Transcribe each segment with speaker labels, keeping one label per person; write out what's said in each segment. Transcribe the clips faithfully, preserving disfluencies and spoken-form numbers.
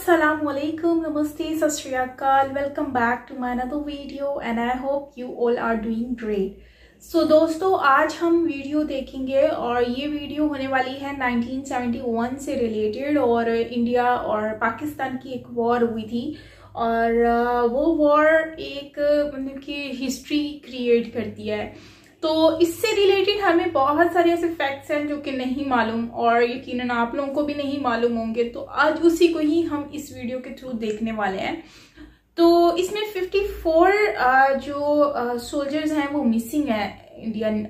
Speaker 1: Assalamualaikum, Namaste, Sat Shri Akal. Welcome back to my another video and I hope you all are doing great. So दोस्तों आज हम video देखेंगे और ये video होने वाली है नाइनटीन सेवेंटी वन से रिलेटेड और इंडिया और पाकिस्तान की एक वॉर हुई थी और वो वॉर एक मतलब कि हिस्ट्री क्रिएट करती है। तो इससे रिलेटेड हमें बहुत सारे ऐसे फैक्ट्स हैं जो कि नहीं मालूम और यकीनन आप लोगों को भी नहीं मालूम होंगे, तो आज उसी को ही हम इस वीडियो के थ्रू देखने वाले हैं। तो इसमें चौवन जो सोल्जर्स हैं वो मिसिंग है इंडियन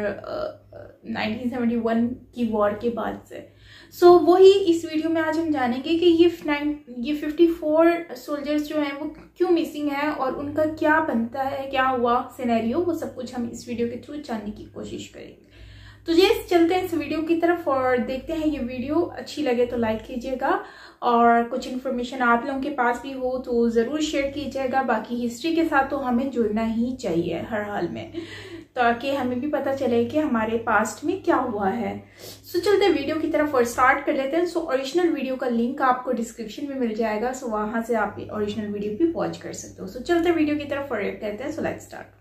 Speaker 1: और नाइनटीन सेवेंटी वन की वॉर के बाद से। सो so, वही इस वीडियो में आज हम जानेंगे कि ये ये चौवन सोल्जर्स जो हैं वो क्यों मिसिंग हैं और उनका क्या बनता है, क्या हुआ सिनेरियो, वो सब कुछ हम इस वीडियो के थ्रू जानने की कोशिश करेंगे। तो ये चलते हैं इस वीडियो की तरफ और देखते हैं। ये वीडियो अच्छी लगे तो लाइक कीजिएगा और कुछ इन्फॉर्मेशन आप लोगों के पास भी हो तो ज़रूर शेयर कीजिएगा। बाकी हिस्ट्री के साथ तो हमें जुड़ना ही चाहिए हर हाल में, ताकि हमें भी पता चले कि हमारे पास्ट में क्या हुआ है। सो so, चलते वीडियो की तरफ और स्टार्ट कर लेते हैं। सो ओरिजिनल वीडियो का लिंक आपको डिस्क्रिप्शन में मिल जाएगा, सो so, वहां से आप ओरिजिनल वीडियो भी वॉच कर सकते हो। सो so, चलते वीडियो की तरफ और करते हैं। So let's start.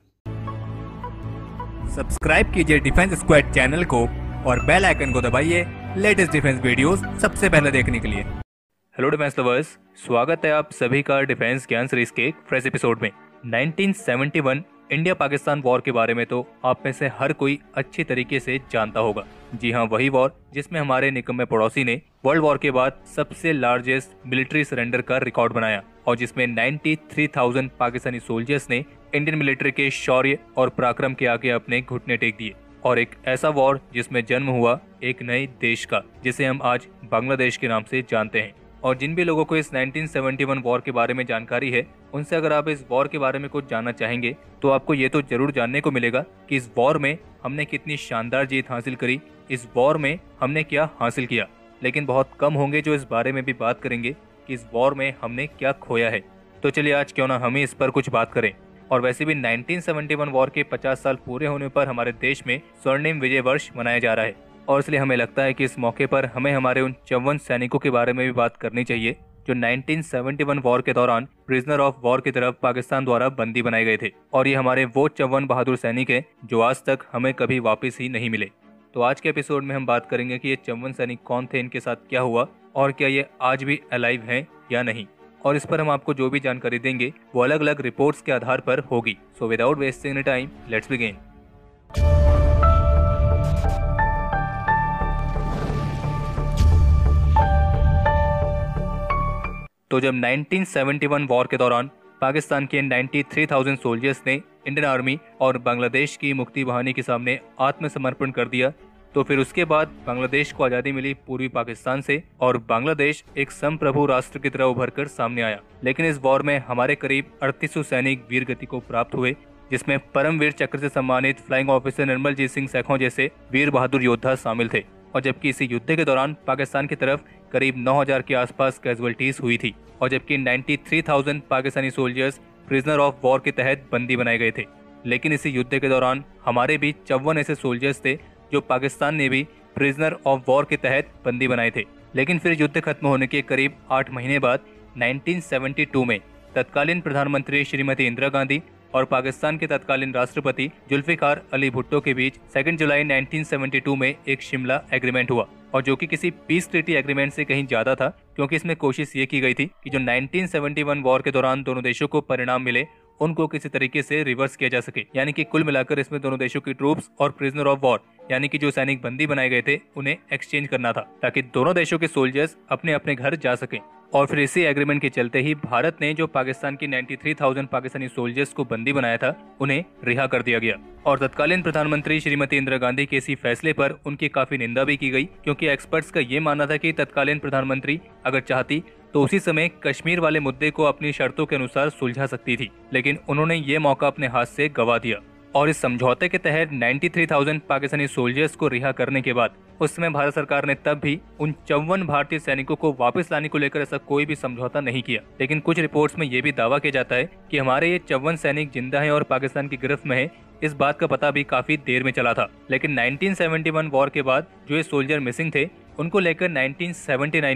Speaker 2: सब्सक्राइब कीजिए डिफेंस स्क्वाड चैनल को और बेल आइकन को दबाइए लेटेस्ट डिफेंस वीडियोस सबसे पहले देखने के लिए। हेलो डिफेंस लवर्स, स्वागत है आप सभी का डिफेंस ज्ञान सीरीज के फ्रेश एपिसोड में। Nineteen seventy one India Pakistan war के बारे में तो आप में से हर कोई अच्छी तरीके से जानता होगा। जी हाँ, वही वॉर जिसमें हमारे निकम्मे पड़ोसी ने वर्ल्ड वॉर के बाद सबसे लार्जेस्ट मिलिट्री सरेंडर का रिकॉर्ड बनाया और जिसमें तिरानवे हज़ार पाकिस्तानी सोल्जर्स ने इंडियन मिलिट्री के शौर्य और पराक्रम के आगे अपने घुटने टेक दिए। और एक ऐसा वॉर जिसमें जन्म हुआ एक नए देश का, जिसे हम आज बांग्लादेश के नाम से जानते हैं। और जिन भी लोगों को इस नाइनटीन सेवेंटी वन वॉर के बारे में जानकारी है, उनसे अगर आप इस वॉर के बारे में कुछ जानना चाहेंगे तो आपको ये तो जरूर जानने को मिलेगा कि इस वॉर में हमने कितनी शानदार जीत हासिल करी, इस वॉर में हमने क्या हासिल किया। लेकिन बहुत कम होंगे जो इस बारे में भी बात करेंगे कि इस वॉर में हमने क्या खोया है। तो चलिए आज क्यों ना हम इस पर कुछ बात करें। और वैसे भी नाइनटीन सेवेंटी वन वॉर के पचास साल पूरे होने पर हमारे देश में स्वर्णिम विजय वर्ष मनाया जा रहा है और इसलिए हमें लगता है कि इस मौके पर हमें हमारे उन चौवन सैनिकों के बारे में भी बात करनी चाहिए जो नाइनटीन सेवेंटी वन वॉर के दौरान प्रिजनर ऑफ वॉर की तरफ पाकिस्तान द्वारा बंदी बनाए गए थे। और ये हमारे वो चौवन बहादुर सैनिक हैं जो आज तक हमें कभी वापस ही नहीं मिले। तो आज के एपिसोड में हम बात करेंगे कि ये चौवन सैनिक कौन थे, इनके साथ क्या हुआ और क्या ये आज भी अलाइव हैं या नहीं। और इस पर हम आपको जो भी जानकारी देंगे वो अलग अलग रिपोर्ट्स के आधार पर होगी। So without wasting any time let's begin. तो जब नाइनटीन सेवेंटी वन वॉर के दौरान पाकिस्तान के तिरानवे हज़ार सोल्जर्स ने इंडियन आर्मी और बांग्लादेश की मुक्ति बहानी के सामने आत्मसमर्पण कर दिया, तो फिर उसके बाद बांग्लादेश को आज़ादी मिली पूर्वी पाकिस्तान से और बांग्लादेश एक संप्रभु राष्ट्र की तरह उभर कर सामने आया। लेकिन इस वॉर में हमारे करीब अड़तीस सौ सैनिक वीर गति को प्राप्त हुए, जिसमें परमवीर चक्र से सम्मानित फ्लाइंग ऑफिसर निर्मल जीत सिंह सैखों जैसे वीर बहादुर योद्धा शामिल थे। और जबकि इसी युद्ध के दौरान पाकिस्तान की तरफ करीब नौ हज़ार के आसपास कैजुअल्टीज हुई थी और जबकि तिरानवे हज़ार पाकिस्तानी सोल्जर्स प्रिजनर ऑफ वॉर के तहत बंदी बनाए गए थे। लेकिन इसी युद्ध के दौरान हमारे भी चौवन ऐसे सोल्जर्स थे जो पाकिस्तान ने भी प्रिजनर ऑफ वॉर के तहत बंदी बनाए थे। लेकिन फिर युद्ध खत्म होने के करीब आठ महीने बाद नाइनटीन सेवेंटी टू में तत्कालीन प्रधानमंत्री श्रीमती इंदिरा गांधी और पाकिस्तान के तत्कालीन राष्ट्रपति जुल्फिकार अली भुट्टो के बीच दो जुलाई नाइनटीन सेवेंटी टू में एक शिमला एग्रीमेंट हुआ और जो कि किसी पीस ट्रीटी एग्रीमेंट से कहीं ज्यादा था, क्योंकि इसमें कोशिश ये की गई थी कि जो नाइनटीन सेवेंटी वन वॉर के दौरान दोनों देशों को परिणाम मिले उनको किसी तरीके से रिवर्स किया जा सके। यानी कि कुल मिलाकर इसमें दोनों देशों की ट्रूप्स और प्रिजनर ऑफ वॉर यानी कि जो सैनिक बंदी बनाए गए थे उन्हें एक्सचेंज करना था, ताकि दोनों देशों के सोल्जर्स अपने अपने घर जा सकें। और फिर इसी एग्रीमेंट के चलते ही भारत ने जो पाकिस्तान की तिरानवे हज़ार पाकिस्तानी सोल्जर्स को बंदी बनाया था उन्हें रिहा कर दिया गया। और तत्कालीन प्रधानमंत्री श्रीमती इंदिरा गांधी के इसी फैसले पर उनकी काफी निंदा भी की गई, क्योंकि एक्सपर्ट्स का ये मानना था कि तत्कालीन प्रधानमंत्री अगर चाहती तो उसी समय कश्मीर वाले मुद्दे को अपनी शर्तों के अनुसार सुलझा सकती थी, लेकिन उन्होंने ये मौका अपने हाथ से गवा दिया। और इस समझौते के तहत तिरानवे हज़ार पाकिस्तानी सोल्जर्स को रिहा करने के बाद उस समय भारत सरकार ने तब भी उन चौवन भारतीय सैनिकों को वापस लाने को लेकर ऐसा कोई भी समझौता नहीं किया। लेकिन कुछ रिपोर्ट्स में ये भी दावा किया जाता है कि हमारे ये चौवन सैनिक जिंदा हैं और पाकिस्तान की गिरफ्त में है। इस बात का पता भी काफी देर में चला था। लेकिन नाइनटीन सेवेंटी वन वॉर के बाद जो ये सोल्जर मिसिंग थे उनको लेकर नाइनटीन सेवेंटी नाइन में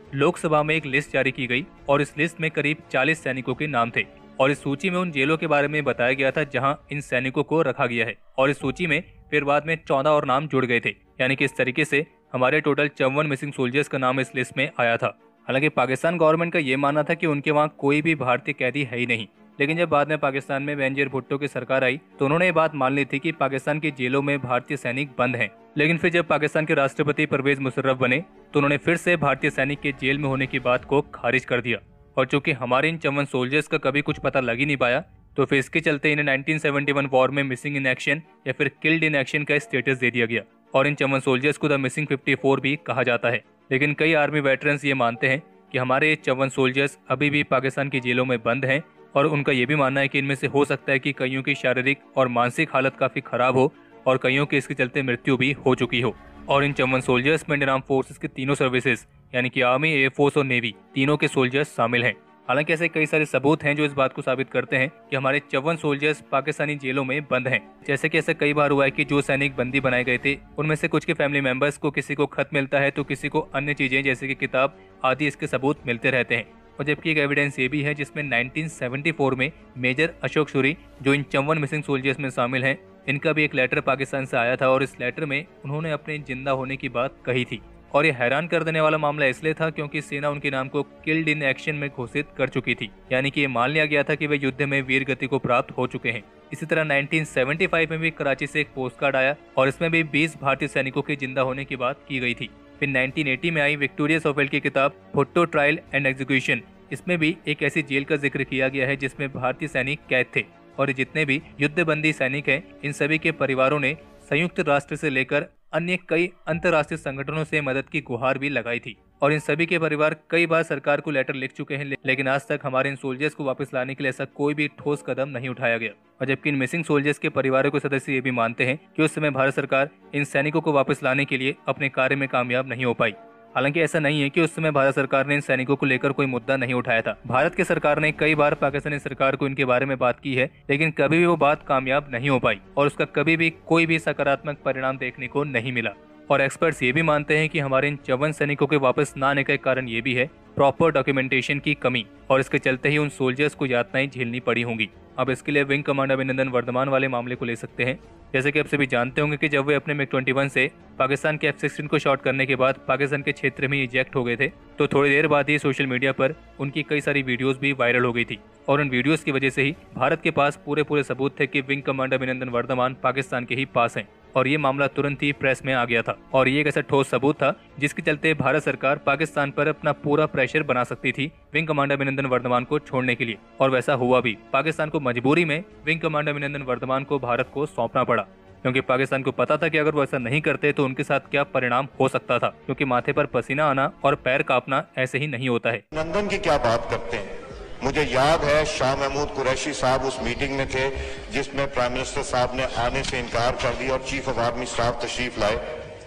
Speaker 2: लोकसभा में एक लिस्ट जारी की गई और इस लिस्ट में करीब चालीस सैनिकों के नाम थे और इस सूची में उन जेलों के बारे में बताया गया था जहां इन सैनिकों को रखा गया है और इस सूची में फिर बाद में चौदह और नाम जुड़ गए थे। यानी कि इस तरीके से हमारे टोटल चौवन मिसिंग सोल्जर्स का नाम इस लिस्ट में आया था। हालांकि पाकिस्तान गवर्नमेंट का ये मानना था कि उनके वहाँ कोई भी भारतीय कैदी है ही नहीं, लेकिन जब बाद में पाकिस्तान में बेनजीर भुट्टो की सरकार आई तो उन्होंने ये बात मान ली थी कि पाकिस्तान की जेलों में भारतीय सैनिक बंद हैं। लेकिन फिर जब पाकिस्तान के राष्ट्रपति परवेज मुशर्रफ बने तो उन्होंने फिर से भारतीय सैनिक के जेल में होने की बात को खारिज कर दिया और चूंकि हमारे इन चौवन सोल्जर्स का कभी कुछ पता लग ही नहीं पाया तो फिर इसके चलते इन्हें नाइनटीन सेवेंटी वन वॉर में मिसिंग इन एक्शन या फिर किल्ड इन एक्शन का स्टेटस दे दिया गया और इन चौवन सोल्जर्स को द मिसिंग फिफ्टी फोर भी कहा जाता है। लेकिन कई आर्मी वेटरन्स ये मानते हैं कि हमारे ये चौवन सोल्जर्स अभी भी पाकिस्तान की जेलों में बंद हैं और उनका ये भी मानना है कि इनमें से हो सकता है कि कईयों की शारीरिक और मानसिक हालत काफी खराब हो और कईयों की इसके चलते मृत्यु भी हो चुकी हो। और इन चौवन सोल्जर्स में इंडियन आर्म फोर्सेस की तीनों सर्विसेज यानी कि आर्मी, एयरफोर्स और नेवी तीनों के सोल्जर्स शामिल हैं। हालांकि ऐसे कई सारे सबूत हैं जो इस बात को साबित करते हैं कि हमारे चौवन सोल्जर्स पाकिस्तानी जेलों में बंद हैं। जैसे कि ऐसा कई बार हुआ है कि जो सैनिक बंदी बनाए गए थे उनमें से कुछ के फैमिली मेंबर्स को किसी को खत मिलता है तो किसी को अन्य चीजें जैसे कि किताब आदि इसके सबूत मिलते रहते हैं। और जबकि एक एविडेंस ये भी है जिसमें नाइनटीन सेवेंटी फोर में मेजर अशोक सूरी जो इन चौवन मिसिंग सोल्जर्स में शामिल हैं, इनका भी एक लेटर पाकिस्तान से आया था और इस लेटर में उन्होंने अपने जिंदा होने की बात कही थी। और ये हैरान कर देने वाला मामला इसलिए था क्योंकि सेना उनके नाम को किल्ड इन एक्शन में घोषित कर चुकी थी, यानी कि ये मान लिया गया था कि वे युद्ध में वीर गति को प्राप्त हो चुके हैं। इसी तरह नाइनटीन सेवेंटी फाइव में भी कराची से एक पोस्ट कार्ड आया और इसमें भी बीस भारतीय सैनिकों के जिंदा होने की बात की गई थी। फिर नाइनटीन एटी में आई विक्टोरिया सोफेल्ड की किताब भुट्टो ट्रायल एंड एग्जीक्यूशन, इसमें भी एक ऐसी जेल का जिक्र किया गया है जिसमें भारतीय सैनिक कैद थे और जितने भी युद्धबंदी सैनिक हैं इन सभी के परिवारों ने संयुक्त राष्ट्र से लेकर अन्य कई अंतर्राष्ट्रीय संगठनों से मदद की गुहार भी लगाई थी और इन सभी के परिवार कई बार सरकार को लेटर लिख चुके हैं, लेकिन आज तक हमारे इन सोल्जर्स को वापस लाने के लिए ऐसा कोई भी ठोस कदम नहीं उठाया गया। और जबकि इन मिसिंग सोल्जर्स के परिवारों के सदस्य ये भी मानते हैं कि उस समय भारत सरकार इन सैनिकों को वापस लाने के लिए अपने कार्य में कामयाब नहीं हो पाई। हालांकि ऐसा नहीं है कि उस समय भारत सरकार ने इन सैनिकों को लेकर कोई मुद्दा नहीं उठाया था। भारत की सरकार ने कई बार पाकिस्तानी सरकार को इनके बारे में बात की है, लेकिन कभी भी वो बात कामयाब नहीं हो पाई और उसका कभी भी कोई भी सकारात्मक परिणाम देखने को नहीं मिला। और एक्सपर्ट्स ये भी मानते हैं कि हमारे इन चौवन सैनिकों के वापस न आने का कारण ये भी है प्रॉपर डॉक्यूमेंटेशन की कमी और इसके चलते ही उन सोल्जर्स को यातनाएं झेलनी पड़ी होंगी। अब इसके लिए विंग कमांडर अभिनंदन वर्धमान वाले मामले को ले सकते हैं। जैसे कि आप सभी जानते होंगे कि जब वे अपने मिग ट्वेंटी वन से पाकिस्तान के एफ सिक्सटीन को शॉट करने के बाद पाकिस्तान के क्षेत्र में इजेक्ट हो गए थे तो थोड़ी देर बाद ही सोशल मीडिया पर उनकी कई सारी वीडियोस भी वायरल हो गई थी और उन वीडियोस की वजह से ही भारत के पास पूरे पूरे सबूत थे कि विंग कमांडर अभिनंदन वर्धमान पाकिस्तान के ही पास हैं और ये मामला तुरंत ही प्रेस में आ गया था और ये एक ऐसा ठोस सबूत था जिसके चलते भारत सरकार पाकिस्तान पर अपना पूरा प्रेशर बना सकती थी विंग कमांडर अभिनंदन वर्धमान को छोड़ने के लिए। और वैसा हुआ भी। पाकिस्तान को मजबूरी में विंग कमांडर अभिनंदन वर्धमान को भारत को सौंपना पड़ा क्योंकि पाकिस्तान को पता था कि अगर वो ऐसा नहीं करते तो उनके साथ क्या परिणाम हो सकता था, क्योंकि माथे पर पसीना आना और पैर कांपना ऐसे ही नहीं होता है।
Speaker 3: नंदन की क्या बात करते हैं। मुझे याद है शाह महमूद कुरैशी साहब उस मीटिंग में थे जिसमें प्राइम मिनिस्टर साहब ने आने से इनकार कर दिया और चीफ ऑफ आर्मी स्टाफ तशरीफ लाए।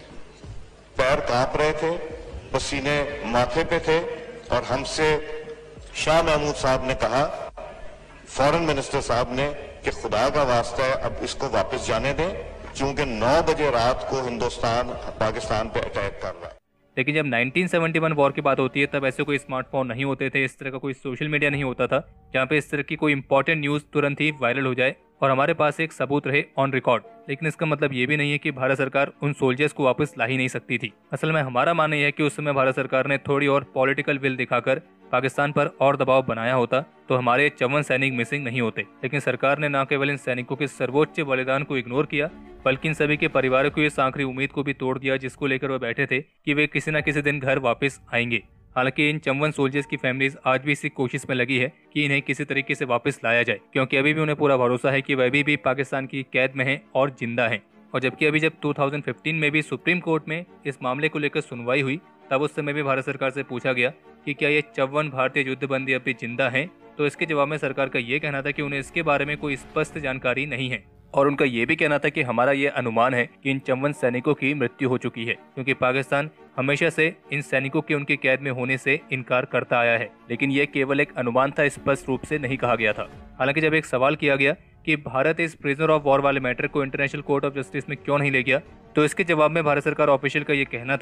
Speaker 3: पैर कांप रहे थे, पसीने माथे पे थे और हमसे शाह महमूद साहब ने कहा, फॉरेन मिनिस्टर साहब ने, कि खुदा का वास्ता है अब इसको वापस जाने दें क्योंकि नौ बजे रात को हिंदुस्तान पाकिस्तान पे अटैक कर रहा है।
Speaker 2: लेकिन जब नाइनटीन सेवेंटी वन वॉर की बात होती है तब ऐसे कोई स्मार्टफोन नहीं होते थे, इस तरह का कोई सोशल मीडिया नहीं होता था जहाँ पे इस तरह की कोई इंपॉर्टेंट न्यूज तुरंत ही वायरल हो जाए और हमारे पास एक सबूत रहे ऑन रिकॉर्ड। लेकिन इसका मतलब ये भी नहीं है कि भारत सरकार उन सोल्जर्स को वापस ला ही नहीं सकती थी। असल में हमारा मानना यह है कि उस समय भारत सरकार ने थोड़ी और पॉलिटिकल विल दिखाकर पाकिस्तान पर और दबाव बनाया होता तो हमारे चौवन सैनिक मिसिंग नहीं होते। लेकिन सरकार ने न केवल इन सैनिकों के सर्वोच्च बलिदान को इग्नोर किया बल्कि इन सभी के परिवारों को इस आखिरी उम्मीद को भी तोड़ दिया जिसको लेकर वह बैठे थे कि वे किसी न किसी दिन घर वापस आएंगे। हालांकि इन चौवन सोल्जर्स की फैमिलीज आज भी इसी कोशिश में लगी है कि इन्हें किसी तरीके से वापस लाया जाए, क्योंकि अभी भी उन्हें पूरा भरोसा है कि वह अभी भी पाकिस्तान की कैद में हैं और जिंदा हैं। और जबकि अभी जब दो हज़ार पंद्रह में भी सुप्रीम कोर्ट में इस मामले को लेकर सुनवाई हुई तब उस समय भी भारत सरकार से पूछा गया कि क्या ये चौवन भारतीय युद्धबंदी अभी जिंदा हैं, तो इसके जवाब में सरकार का ये कहना था कि उन्हें इसके बारे में कोई स्पष्ट जानकारी नहीं है और उनका ये भी कहना था कि हमारा ये अनुमान है कि इन चौवन सैनिकों की मृत्यु हो चुकी है, क्योंकि पाकिस्तान हमेशा से इन सैनिकों के उनके कैद में होने से इनकार करता आया है। लेकिन ये केवल एक अनुमान था, स्पष्ट रूप से नहीं कहा गया था। हालांकि जब एक सवाल किया गया कि भारत इस प्रिजनर ऑफ वॉर वाले मैटर को इंटरनेशनल कोर्ट ऑफ जस्टिस में क्यों नहीं ले गया, तो इसके जवाब में भारत सरकार ऑफिशियल का ये कहना था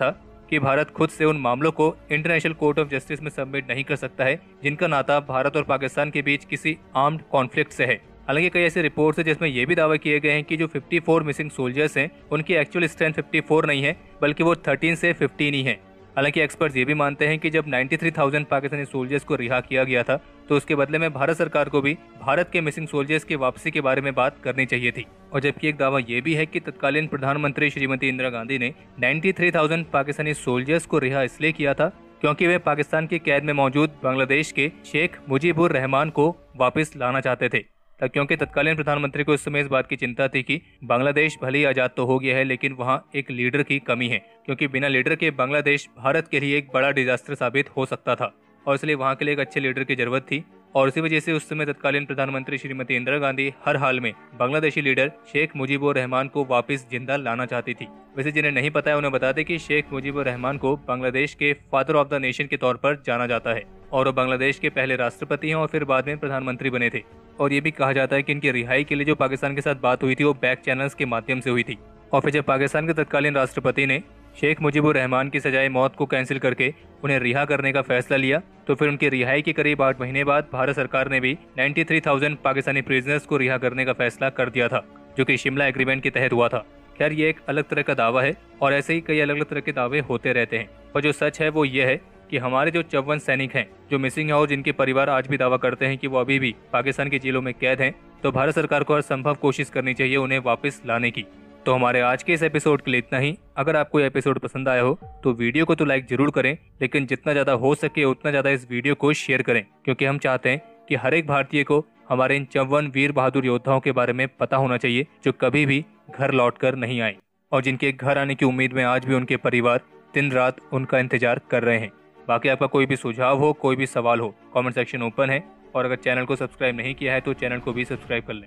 Speaker 2: कि भारत खुद से उन मामलों को इंटरनेशनल कोर्ट ऑफ जस्टिस में सबमिट नहीं कर सकता है जिनका नाता भारत और पाकिस्तान के बीच किसी आर्म्ड कॉन्फ्लिक्ट से है। हालांकि कई ऐसे रिपोर्ट्स हैं जिसमें यह भी दावा किए गए हैं कि जो चौवन मिसिंग सोल्जर्स हैं उनकी एक्चुअल स्ट्रेंथ चौवन नहीं है बल्कि वो तेरह से पंद्रह ही है। हालांकि एक्सपर्ट्स ये भी मानते हैं कि जब तिरानवे हज़ार पाकिस्तानी सोल्जर्स को रिहा किया गया था तो उसके बदले में भारत सरकार को भी भारत के मिसिंग सोल्जर्स की वापसी के बारे में बात करनी चाहिए थी। और जबकि एक दावा यह भी है कि तत्कालीन प्रधानमंत्री श्रीमती इंदिरा गांधी ने तिरानवे हज़ार पाकिस्तानी सोल्जर्स को रिहा इसलिए किया था क्योंकि वे पाकिस्तान की कैद में मौजूद बांग्लादेश के शेख मुजीबुर रहमान को वापस लाना चाहते थे, क्योंकि तत्कालीन प्रधानमंत्री को इस समय इस बात की चिंता थी कि बांग्लादेश भले ही आजाद तो हो गया है लेकिन वहां एक लीडर की कमी है, क्योंकि बिना लीडर के बांग्लादेश भारत के लिए एक बड़ा डिजास्टर साबित हो सकता था और इसलिए वहां के लिए एक अच्छे लीडर की जरूरत थी। और इसी वजह से उस समय तत्कालीन प्रधानमंत्री श्रीमती इंदिरा गांधी हर हाल में बांग्लादेशी लीडर शेख मुजीबुर रहमान को वापस जिंदा लाना चाहती थी। वैसे जिन्हें नहीं पता है उन्हें बता दें कि शेख मुजीबुर रहमान को बांग्लादेश के फादर ऑफ द नेशन के तौर पर जाना जाता है और वो बांग्लादेश के पहले राष्ट्रपति हैं और फिर बाद में प्रधानमंत्री बने थे। और ये भी कहा जाता है कि इनकी रिहाई के लिए जो पाकिस्तान के साथ बात हुई थी वो बैक चैनल्स के माध्यम से हुई थी। और फिर जब पाकिस्तान के तत्कालीन राष्ट्रपति ने शेख मुजीबुर रहमान की सजाए मौत को कैंसिल करके उन्हें रिहा करने का फैसला लिया तो फिर उनकी रिहाई के करीब आठ महीने बाद भारत सरकार ने भी तिरानवे हज़ार पाकिस्तानी प्रिजनर्स को रिहा करने का फैसला कर दिया था, जो कि शिमला एग्रीमेंट के तहत हुआ था। खैर ये एक अलग तरह का दावा है और ऐसे ही कई अलग अलग तरह के दावे होते रहते हैं, और जो सच है वो ये है कि हमारे जो चौवन सैनिक हैं जो मिसिंग है और जिनके परिवार आज भी दावा करते हैं कि वो अभी भी पाकिस्तान की जेलों में कैद हैं, तो भारत सरकार को हर संभव कोशिश करनी चाहिए उन्हें वापस लाने की। तो हमारे आज के इस एपिसोड के लिए इतना ही। अगर आपको ये एपिसोड पसंद आया हो तो वीडियो को तो लाइक जरूर करें, लेकिन जितना ज्यादा हो सके उतना ज्यादा इस वीडियो को शेयर करें, क्योंकि हम चाहते हैं कि हर एक भारतीय को हमारे इन चौवन वीर बहादुर योद्धाओं के बारे में पता होना चाहिए जो कभी भी घर लौट कर नहीं आए और जिनके घर आने की उम्मीद में आज भी उनके परिवार दिन रात उनका इंतजार कर रहे हैं। बाकी आपका कोई भी सुझाव हो, कोई भी सवाल हो, कमेंट सेक्शन ओपन है, और अगर चैनल को सब्सक्राइब नहीं किया है तो चैनल को भी सब्सक्राइब कर लें।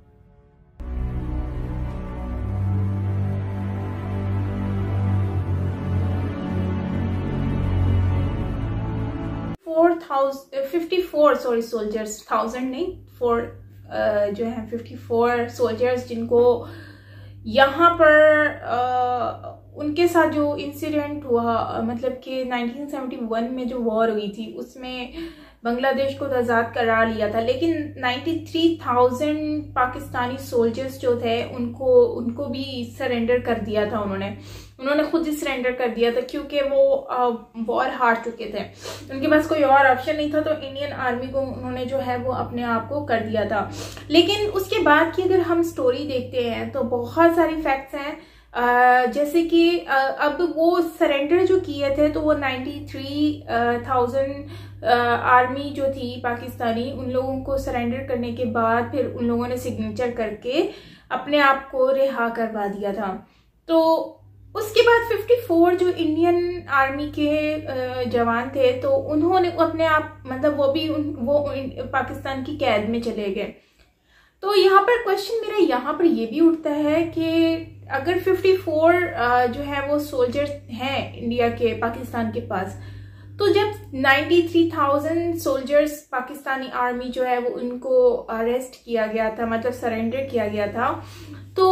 Speaker 1: Four thousand fifty four sorry soldiers, thousand नहीं, फोर जो है फिफ्टी फोर सोल्जर्स जिनको यहाँ पर uh, उनके साथ जो इंसिडेंट हुआ, मतलब कि नाइनटीन सेवेंटी वन में जो वॉर हुई थी उसमें बांग्लादेश को आज़ाद करार लिया था, लेकिन तिरानवे हज़ार पाकिस्तानी सोल्जर्स जो थे उनको उनको भी सरेंडर कर दिया था। उन्होंने उन्होंने खुद ही सरेंडर कर दिया था क्योंकि वो वॉर हार चुके थे, उनके पास कोई और ऑप्शन नहीं था, तो इंडियन आर्मी को उन्होंने जो है वो अपने आप को कर दिया था। लेकिन उसके बाद की अगर हम स्टोरी देखते हैं तो बहुत सारी फैक्ट्स हैं, Uh, जैसे कि uh, अब वो सरेंडर जो किए थे तो वो तिरानवे हज़ार आर्मी जो थी पाकिस्तानी, उन लोगों को सरेंडर करने के बाद फिर उन लोगों ने सिग्नेचर करके अपने आप को रिहा करवा दिया था। तो उसके बाद चौवन जो इंडियन आर्मी के uh, जवान थे तो उन्होंने अपने आप मतलब वो भी उन, वो पाकिस्तान की कैद में चले गए। तो यहाँ पर क्वेश्चन मेरा यहाँ पर ये भी उठता है कि अगर चौवन जो है वो सोल्जर्स हैं इंडिया के पाकिस्तान के पास, तो जब तिरानवे हज़ार सोल्जर्स पाकिस्तानी आर्मी जो है वो उनको अरेस्ट किया गया था, मतलब सरेंडर किया गया था, तो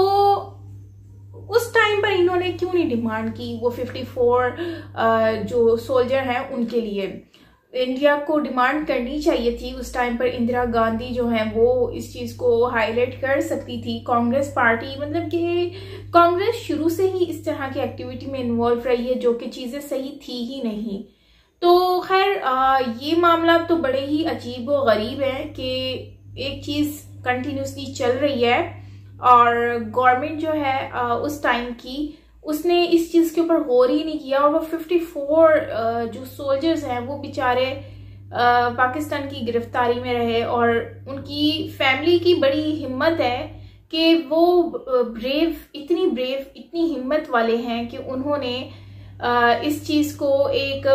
Speaker 1: उस टाइम पर इन्होंने क्यों नहीं डिमांड की वो चौवन जो सोल्जर हैं उनके लिए? इंडिया को डिमांड करनी चाहिए थी उस टाइम पर। इंदिरा गांधी जो है वो इस चीज को हाईलाइट कर सकती थी। कांग्रेस पार्टी, मतलब कि कांग्रेस शुरू से ही इस तरह की एक्टिविटी में इन्वॉल्व रही है जो कि चीजें सही थी ही नहीं। तो खैर ये मामला तो बड़े ही अजीब व गरीब है कि एक चीज कंटिन्यूसली चल रही है और गवर्नमेंट जो है आ, उस टाइम की उसने इस चीज के ऊपर गौर ही नहीं किया, और वो चौवन जो सोल्जर्स हैं वो बेचारे पाकिस्तान की गिरफ्तारी में रहे। और उनकी फैमिली की बड़ी हिम्मत है कि वो ब्रेव, इतनी ब्रेव, इतनी हिम्मत वाले हैं कि उन्होंने इस चीज को एक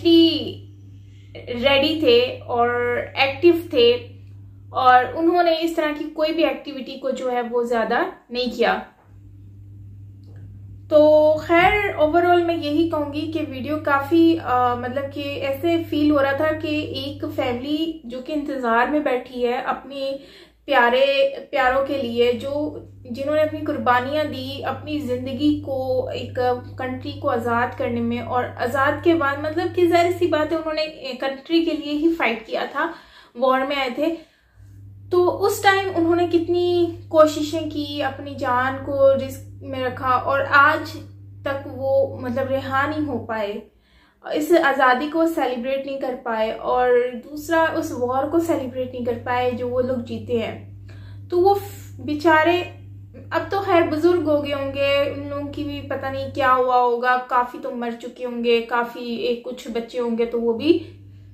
Speaker 1: मेंटली रेडी थे और एक्टिव थे, और उन्होंने इस तरह की कोई भी एक्टिविटी को जो है वो ज्यादा नहीं किया। तो खैर ओवरऑल मैं यही कहूँगी कि वीडियो काफ़ी मतलब कि ऐसे फील हो रहा था कि एक फैमिली जो कि इंतज़ार में बैठी है अपने प्यारे प्यारों के लिए, जो जिन्होंने अपनी कुर्बानियां दी अपनी ज़िंदगी को एक कंट्री को आज़ाद करने में, और आज़ाद के बाद मतलब कि ज़ाहिर सी बात है उन्होंने कंट्री के लिए ही फाइट किया था, वॉर में आए थे। तो उस टाइम उन्होंने कितनी कोशिशें की, अपनी जान को रिस्क में रखा, और आज तक वो मतलब रिहा नहीं हो पाए, इस आज़ादी को सेलिब्रेट नहीं कर पाए, और दूसरा उस वॉर को सेलिब्रेट नहीं कर पाए जो वो लोग जीते हैं। तो वो बेचारे अब तो खैर बुजुर्ग हो गए होंगे, उन लोगों की भी पता नहीं क्या हुआ होगा, काफ़ी तो मर चुके होंगे, काफ़ी एक कुछ बच्चे होंगे तो वो भी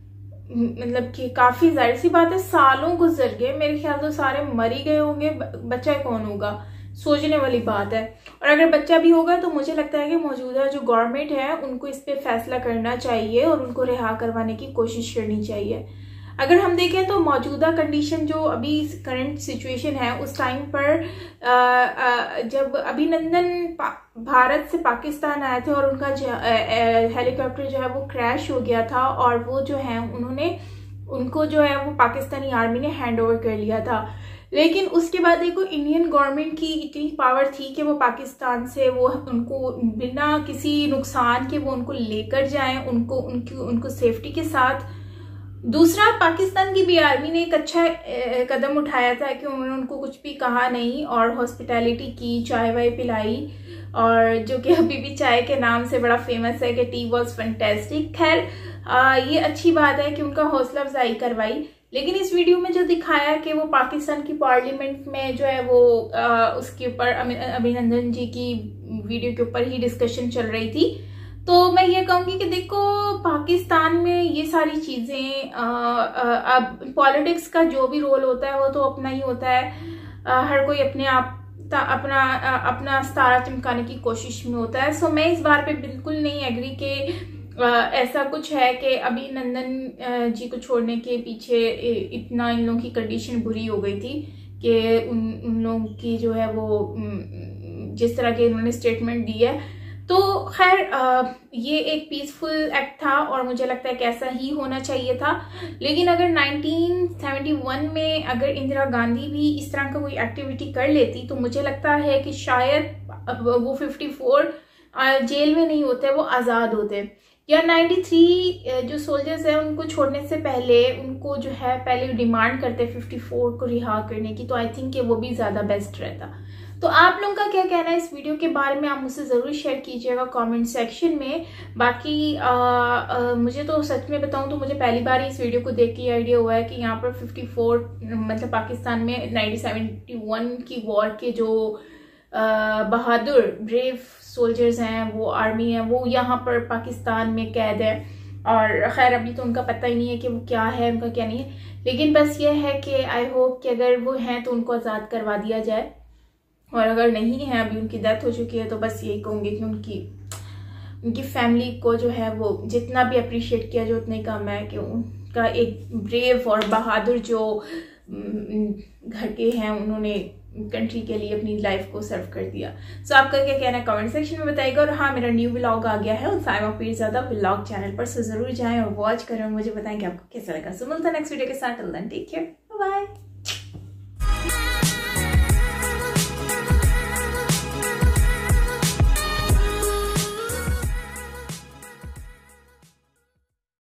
Speaker 1: मतलब कि काफ़ी जाहिर सी बात है सालों गुजर गए, मेरे ख्याल तो सारे मर ही गए होंगे, बच्चा कौन होगा, सोचने वाली बात है। और अगर बच्चा भी होगा तो मुझे लगता है कि मौजूदा जो गवर्नमेंट है उनको इस पे फैसला करना चाहिए और उनको रिहा करवाने की कोशिश करनी चाहिए। अगर हम देखें तो मौजूदा कंडीशन जो अभी करंट सिचुएशन है, उस टाइम पर आ, आ, जब अभिनंदन भारत से पाकिस्तान आए थे और उनका हेलीकॉप्टर जो है वो क्रैश हो गया था, और वो जो है उन्होंने उनको जो है वो पाकिस्तानी आर्मी ने हैंड ओवर कर लिया था। लेकिन उसके बाद देखो इंडियन गवर्नमेंट की इतनी पावर थी कि वो पाकिस्तान से वो उनको बिना किसी नुकसान के वो उनको लेकर जाएं, उनको उनकी उनको सेफ्टी के साथ। दूसरा, पाकिस्तान की भी आर्मी ने एक अच्छा कदम उठाया था कि उन्होंने उनको कुछ भी कहा नहीं और हॉस्पिटैलिटी की, चाय वाय पिलाई, और जो कि अभी भी चाय के नाम से बड़ा फेमस है कि टी वॉज फैंटेस्टिक। खैर ये अच्छी बात है कि उनका हौसला अफजाई करवाई। लेकिन इस वीडियो में जो दिखाया कि वो पाकिस्तान की पार्लियामेंट में जो है वो आ, उसके ऊपर अभिनंदन जी की वीडियो के ऊपर ही डिस्कशन चल रही थी, तो मैं ये कहूँगी कि देखो पाकिस्तान में ये सारी चीज़ें, अब पॉलिटिक्स का जो भी रोल होता है वो तो अपना ही होता है, आ, हर कोई अपने आप अपना अपना सितारा चमकाने की कोशिश में होता है। सो मैं इस बार पे बिल्कुल नहीं एग्री कि ऐसा कुछ है कि अभिनंदन जी को छोड़ने के पीछे इतना इन लोगों की कंडीशन बुरी हो गई थी कि उन उन लोगों की जो है वो जिस तरह के इन्होंने स्टेटमेंट दी है। तो खैर ये एक पीसफुल एक्ट था और मुझे लगता है कि ऐसा ही होना चाहिए था। लेकिन अगर नाइनटीन सेवेंटी वन में अगर इंदिरा गांधी भी इस तरह का कोई एक्टिविटी कर लेती तो मुझे लगता है कि शायद वो फिफ्टी फोर जेल में नहीं होते, वो आज़ाद होते। या तिरानवे जो सोल्जर्स हैं उनको छोड़ने से पहले उनको जो है पहले डिमांड करते फिफ्टी फोर को रिहा करने की, तो आई थिंक कि वो भी ज़्यादा बेस्ट रहता। तो आप लोगों का क्या कहना है इस वीडियो के बारे में, आप मुझसे ज़रूर शेयर कीजिएगा कमेंट सेक्शन में। बाकी आ, आ, मुझे तो सच में बताऊं तो मुझे पहली बार इस वीडियो को देख के आइडिया हुआ है कि यहाँ पर फिफ्टी फोर मतलब पाकिस्तान में नाइनटीन सेवेंटी वन की वॉर के जो आ, बहादुर ब्रेव सोल्जर्स हैं, वो आर्मी है, वो यहाँ पर पाकिस्तान में कैद है। और खैर अभी तो उनका पता ही नहीं है कि वो क्या है, उनका क्या नहीं है। लेकिन बस ये है कि आई होप कि अगर वो हैं तो उनको आज़ाद करवा दिया जाए, और अगर नहीं है, अभी उनकी डेथ हो चुकी है, तो बस यही कहूँगी कि उनकी उनकी फैमिली को जो है वो जितना भी अप्रिशिएट किया जो उतने कम है, कि उनका एक ब्रेव और बहादुर जो घर के हैं उन्होंने कंट्री के लिए अपनी लाइफ को सर्व कर दिया। सो so, आपका क्या कहना है कमेंट सेक्शन में बताइएगा। और हाँ, मेरा न्यू व्लॉग आ गया है साइमा पीरज़ादा व्लॉग चैनल पर, सो जरूर जाएं और वॉच करें और मुझे बताएं कि आपको कैसा लगा। सो मिलता है नेक्स्ट वीडियो के साथ, till then take care, bye bye.